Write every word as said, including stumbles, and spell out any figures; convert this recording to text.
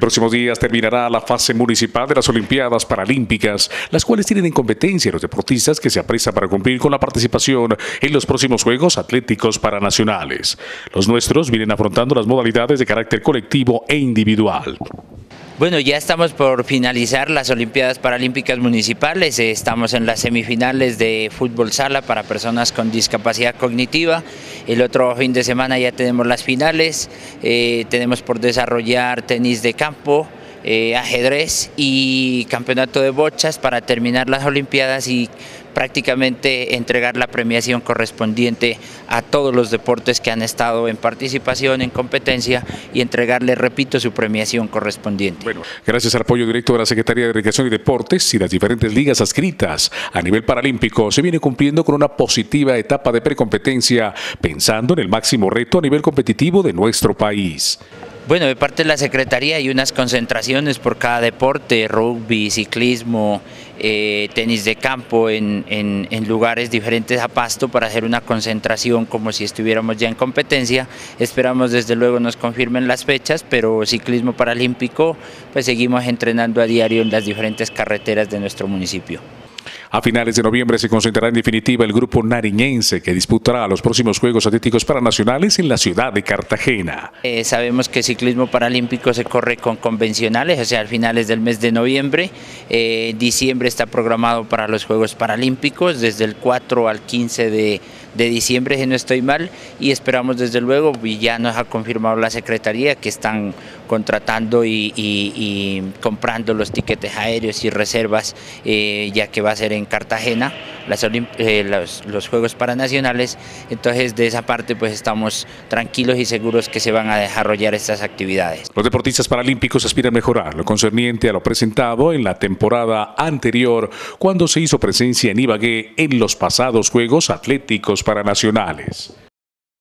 próximos días terminará la fase municipal de las Olimpiadas Paralímpicas, las cuales tienen en competencia a los deportistas que se apresan para cumplir con la participación en los próximos Juegos Atléticos Paranacionales. Los nuestros vienen afrontando las modalidades de carácter colectivo e individual. Bueno, ya estamos por finalizar las Olimpiadas Paralímpicas Municipales, estamos en las semifinales de fútbol sala para personas con discapacidad cognitiva. El otro fin de semana ya tenemos las finales, eh, tenemos por desarrollar tenis de campo, eh, ajedrez y campeonato de bochas para terminar las Olimpiadas y prácticamente entregar la premiación correspondiente a todos los deportes que han estado en participación, en competencia, y entregarle, repito, su premiación correspondiente. Bueno, gracias al apoyo directo de la Secretaría de Recreación y Deportes y las diferentes ligas adscritas a nivel paralímpico, se viene cumpliendo con una positiva etapa de precompetencia, pensando en el máximo reto a nivel competitivo de nuestro país. Bueno, de parte de la Secretaría hay unas concentraciones por cada deporte, rugby, ciclismo, eh, tenis de campo en, en, en lugares diferentes a Pasto para hacer una concentración como si estuviéramos ya en competencia. Esperamos desde luego nos confirmen las fechas, pero ciclismo paralímpico pues seguimos entrenando a diario en las diferentes carreteras de nuestro municipio. A finales de noviembre se concentrará en definitiva el grupo nariñense que disputará los próximos Juegos Atléticos Paranacionales en la ciudad de Cartagena. Eh, sabemos que ciclismo paralímpico se corre con convencionales, o sea, a finales del mes de noviembre. Eh, diciembre está programado para los Juegos Paralímpicos, desde el cuatro al quince de, de diciembre, si no estoy mal, y esperamos desde luego, y ya nos ha confirmado la Secretaría, que están contratando y, y, y comprando los tiquetes aéreos y reservas, eh, ya que va a ser en Cartagena las, eh, los, los Juegos Paranacionales. Entonces de esa parte pues estamos tranquilos y seguros que se van a desarrollar estas actividades. Los deportistas paralímpicos aspiran a mejorar lo concerniente a lo presentado en la temporada anterior, cuando se hizo presencia en Ibagué en los pasados Juegos Atléticos Paranacionales.